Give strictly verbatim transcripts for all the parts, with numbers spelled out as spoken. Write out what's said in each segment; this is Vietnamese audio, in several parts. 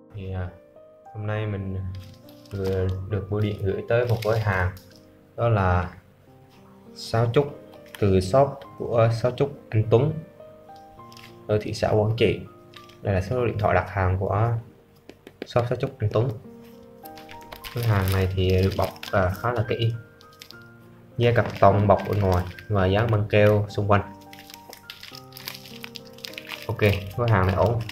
Thì à, hôm nay mình vừa được bưu điện gửi tới một gói hàng, đó là sáo trúc từ shop của sáo trúc anh Tuấn ở thị xã Quảng Trị. Đây là số điện thoại đặt hàng của shop sáo trúc anh Tuấn. Cái hàng này thì được bọc à, khá là kỹ, da cặp tông bọc bên ngoài và dán băng keo xung quanh. Ok, gói hàng này ổn.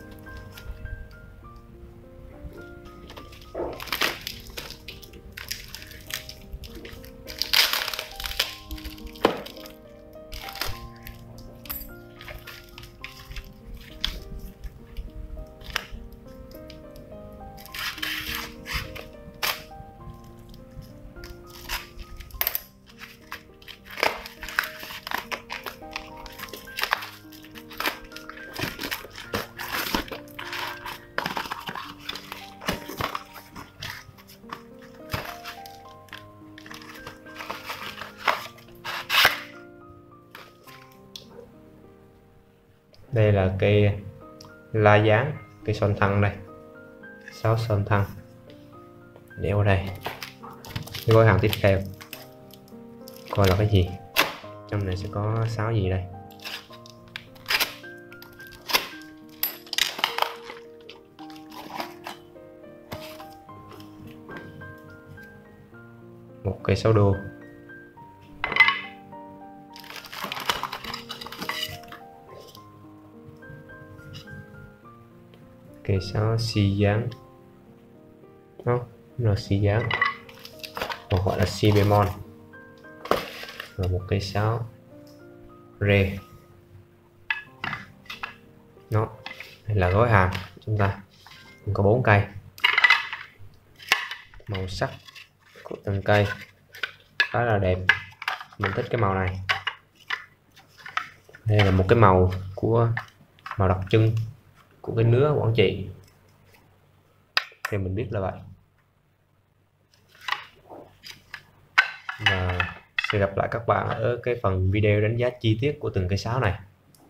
Đây là cây la gián, cây son thăng đây, sáo son thăng đeo vào đây. Cái gói hàng tiếp theo coi là cái gì, trong này sẽ có sáo gì đây. Một cây sáo đô, cây sáo si dáng, nó là si dáng hoặc gọi là si bemol, và một cây sáo re. Nó đây là gói hàng chúng ta có bốn cây, màu sắc của từng cây khá là đẹp, mình thích cái màu này. Đây là một cái màu của màu đặc trưng của cái nứa Quảng Trị, thì mình biết là vậy. Và sẽ gặp lại các bạn ở cái phần video đánh giá chi tiết của từng cây sáo này.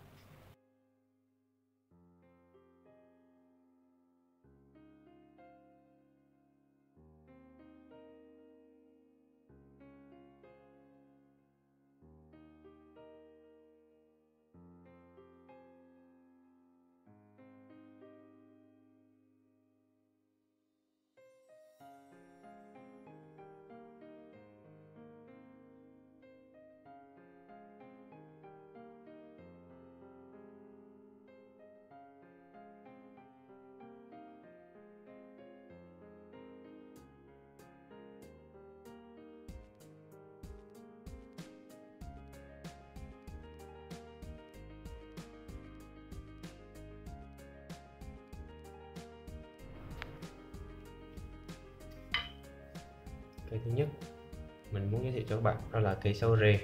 Cây thứ nhất mình muốn giới thiệu cho các bạn đó là cây sáo rê,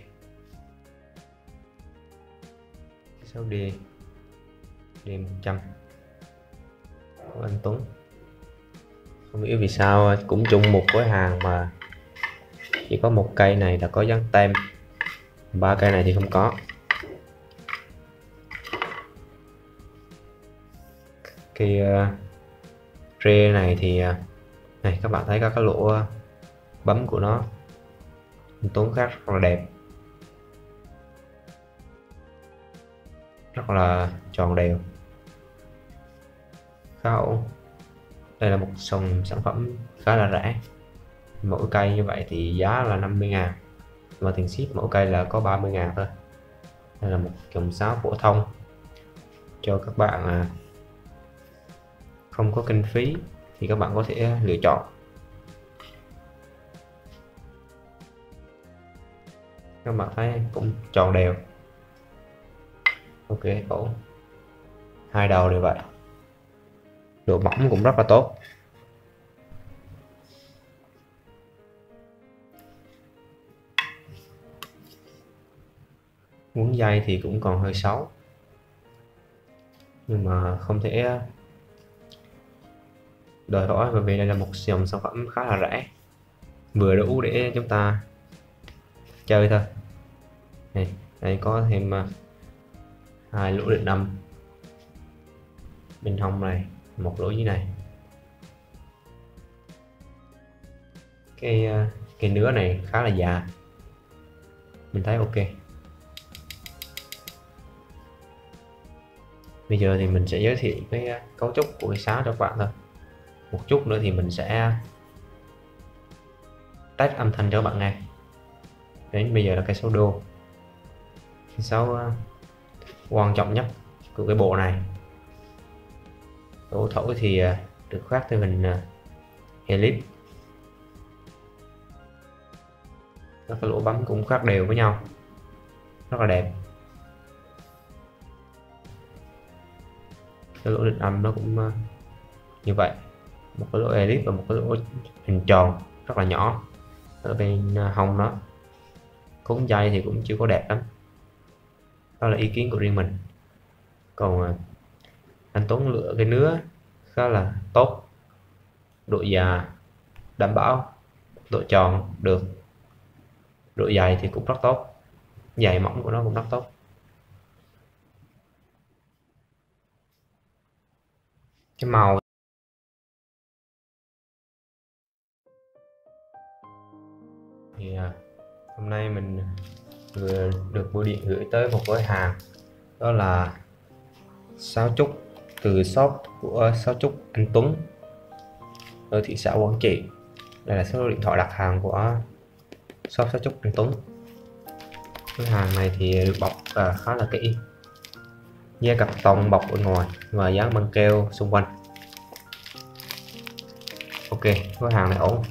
cây sáo D D một trăm của anh Tuấn. Không biết vì sao cũng chung một gói hàng mà chỉ có một cây này là có dán tem, ba cây này thì không có. Cây uh, rê này thì uh, này các bạn thấy các cái lỗ bấm của nó tốn khá rất là đẹp, rất là tròn đều, khá ổn. Đây là một dòng sản phẩm khá là rẻ, mỗi cây như vậy thì giá là năm mươi ngàn, mà tiền ship mỗi cây là có ba mươi ngàn thôi. Đây là một dòng sáo phổ thông cho các bạn à, không có kinh phí thì các bạn có thể lựa chọn. Các bạn thấy cũng tròn đều, ok ổn, hai đầu đều vậy, độ mỏng cũng rất là tốt. Quấn dây thì cũng còn hơi xấu, nhưng mà không thể đòi hỏi, bởi vì đây là một dòng sản phẩm khá là rẻ, vừa đủ để chúng ta chơi thôi. Này, đây có thêm hai lỗ đựng âm bên hông này, một lỗ dưới này, cái uh, cái nứa này khá là già, mình thấy ok. Bây giờ thì mình sẽ giới thiệu cái uh, cấu trúc của cái sáo cho các bạn thôi. Một chút nữa thì mình sẽ test âm thanh cho các bạn nghe. Đến bây giờ là cái sáo đô, cái sáo uh, quan trọng nhất của cái bộ này. Lỗ thổi thì uh, được khoác theo hình uh, helix. Các cái lỗ bấm cũng khoác đều với nhau, rất là đẹp. Cái lỗ định âm nó cũng uh, như vậy, một cái lỗ elip và một cái lỗ hình tròn rất là nhỏ ở bên hông nó. Cúng dây thì cũng chưa có đẹp lắm, đó là ý kiến của riêng mình. Còn uh, anh Tuấn lựa cái nứa khá là tốt, độ già đảm bảo, độ tròn được, độ dày thì cũng rất tốt, dày mỏng của nó cũng rất tốt. Cái màu thì à, hôm nay mình vừa được bưu điện gửi tới một gói hàng, đó là sáo trúc từ shop của sáo trúc anh Tuấn ở thị xã Quảng Trị. Đây là số điện thoại đặt hàng của shop sáo trúc anh Tuấn. Cái hàng này thì được bọc à, khá là kỹ, da cặp tông bọc bên ngoài và dán băng keo xung quanh. Ok, cái hàng này ổn.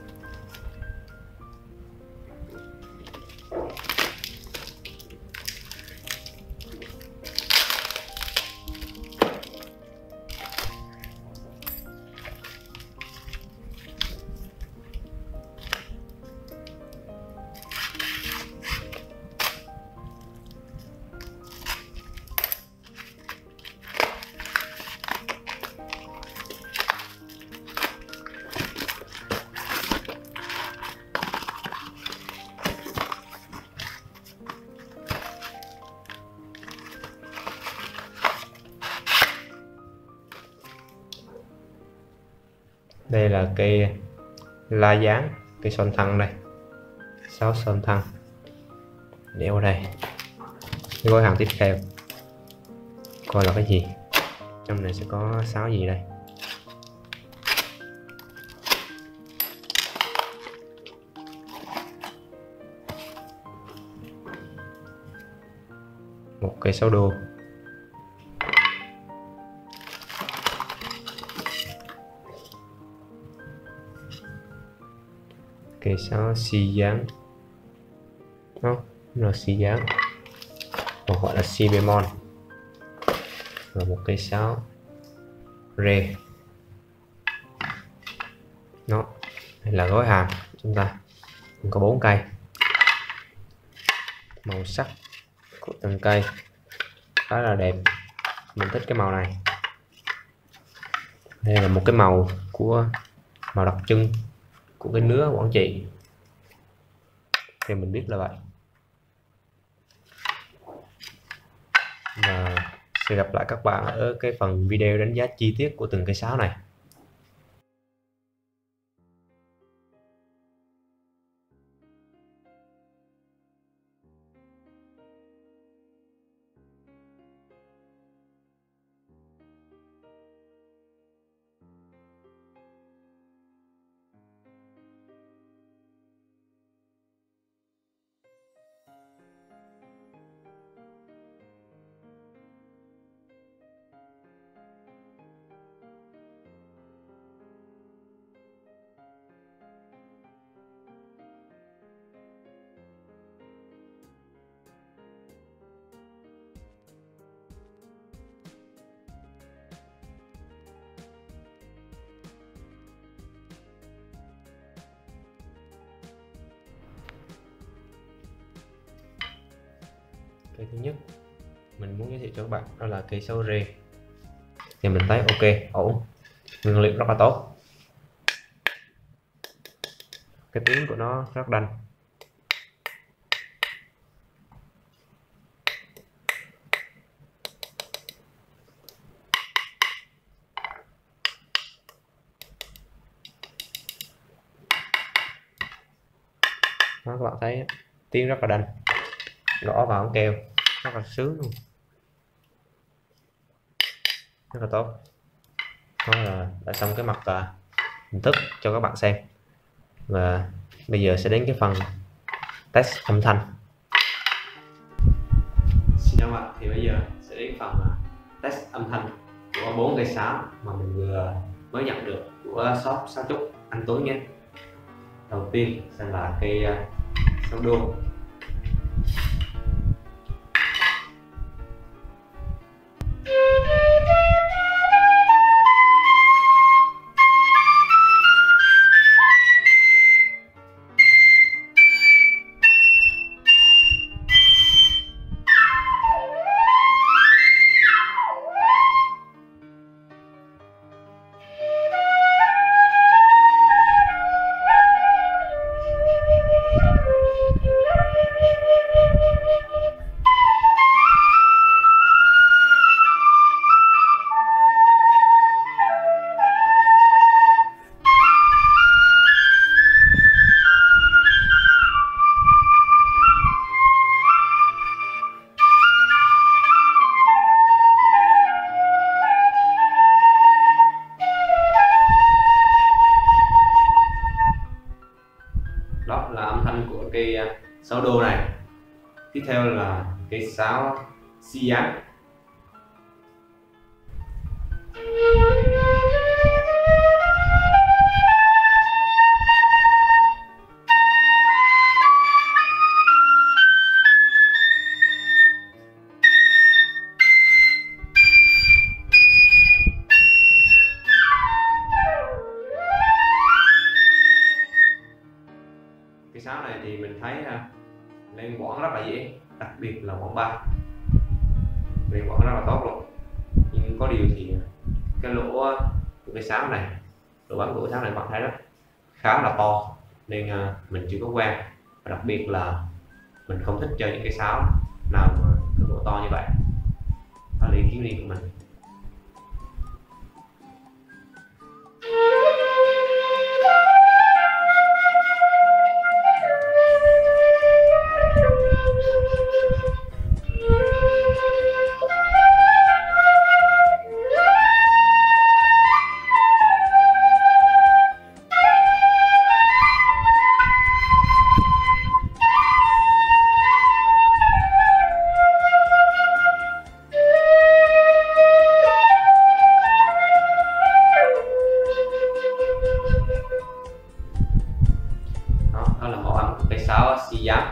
Đây là cây la dán, cây son thăng đây, sáo son thăng đeo vào đây. Cái gói hàng tiếp theo coi là cái gì, trong này sẽ có sáo gì đây. Một cây sáo đô, cây sáo xi dán, nó là xi dán hoặc gọi là si bemol, và một cây sáo rê. Nó đây là gói hàng chúng ta có bốn cây. Màu sắc của từng cây khá là đẹp, mình thích cái màu này. Đây là một cái màu của màu đặc trưng của cái nứa Quảng Trị, thì mình biết là vậy. Và sẽ gặp lại các bạn ở cái phần video đánh giá chi tiết của từng cây sáo này. Cây thứ nhất mình muốn giới thiệu cho các bạn đó là cây sáo rê. Thì mình thấy ok, ổn, nguyên liệu rất là tốt, cái tiếng của nó rất đanh. các bạn thấy tiếng rất là đanh, gõ vào ống keo rất là sướng luôn, rất là tốt. Đó là đã xong cái mặt uh, hình thức cho các bạn xem, và bây giờ sẽ đến cái phần test âm thanh. Xin chào các bạn, thì bây giờ sẽ đến phần uh, test âm thanh của bốn cây sáo mà mình vừa mới nhận được của shop Sáo Trúc Anh Tuấn nhé. Đầu tiên sẽ là cây uh, sáo đô. Đó là âm thanh của cây sáo đô này. Tiếp theo là cây sáo xi giáng. Cái sáo này thì mình thấy uh, lên quãng rất là dễ, đặc biệt là quãng ba lên quãng rất là tốt luôn. Nhưng có điều thì cái lỗ của cái sáo này, lỗ bấm của cái sáo này bạn thấy đó khá là to, nên uh, mình chưa có quen, và đặc biệt là mình không thích chơi những cái sáo nào mà cái lỗ to như vậy. Đó là ý kiến riêng của mình. Đó là mẫu âm của cây sáo xi giáng.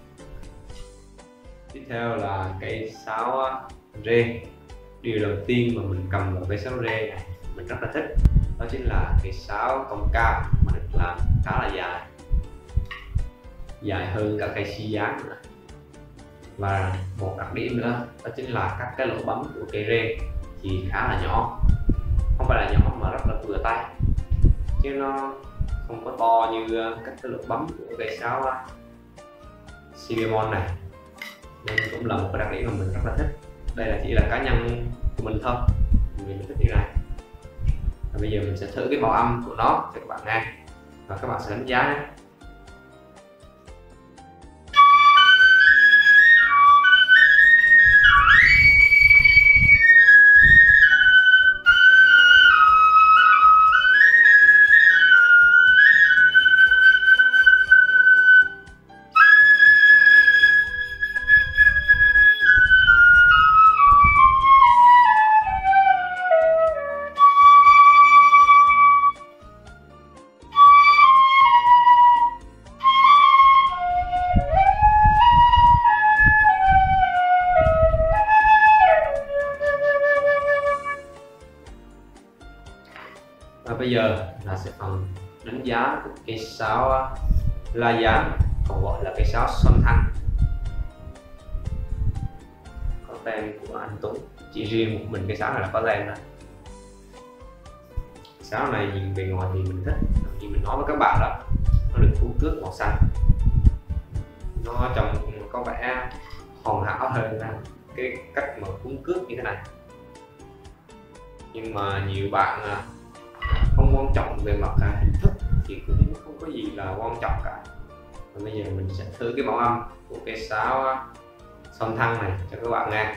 Tiếp theo là cây sáo rê. Điều đầu tiên mà mình cầm vào cây sáo rê này mình rất là thích, đó chính là cây sáo cong cao mà được làm khá là dài, dài hơn cả cây xi giáng nữa. Và một đặc điểm nữa đó chính là các cái lỗ bấm của cây rê thì khá là nhỏ, không phải là nhỏ mà rất là vừa tay, chứ nó không có to như các cái lỗ bấm của cây sáo xê bê mol này, nên cũng là một cái đặc điểm mà mình rất là thích. Đây là chỉ là cá nhân của mình thôi, mình thích điều này. Và bây giờ mình sẽ thử cái màu âm của nó cho các bạn nghe, và các bạn sẽ đánh giá nhé. Và bây giờ là sẽ phần đánh giá của cây sáo la giáng, còn gọi là cây sáo xoăn thanh, có tem của anh Tuấn. Chỉ riêng một mình cây sáo này là có tem thôi. Sáo này nhìn bề ngoài thì mình thích, như mình nói với các bạn đó, nó được phun cước màu xanh, nó trông có vẻ hoàn hảo hơn là cái cách mà phun cước như thế này. Nhưng mà nhiều bạn không quan trọng về mặt hình thức thì cũng không có gì là quan trọng cả, Và bây giờ mình sẽ thử cái mẫu âm của cây sáo song thân này cho các bạn nghe.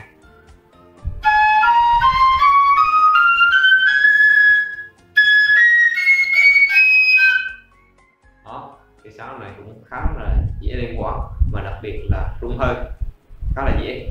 Đó, cây sáo này cũng khá là dễ liên quan và đặc biệt là rung hơi khá là dễ.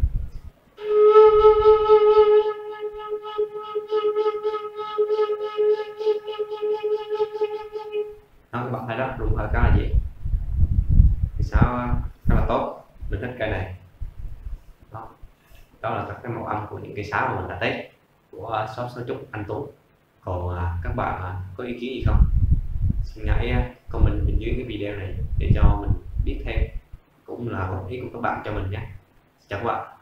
Đó, các bạn thấy đó, rung hơi khá là dễ, cây sáo khá là tốt, mình thích cây này. Đó, đó là các cái mẫu âm của những cây sáo mà mình đã test của shop Sáo Trúc Anh Tuấn. Còn à, các bạn à, có ý kiến gì không, xin hãy comment bên dưới cái video này để cho mình biết thêm, cũng là góp ý của các bạn cho mình nhé. Chào các bạn.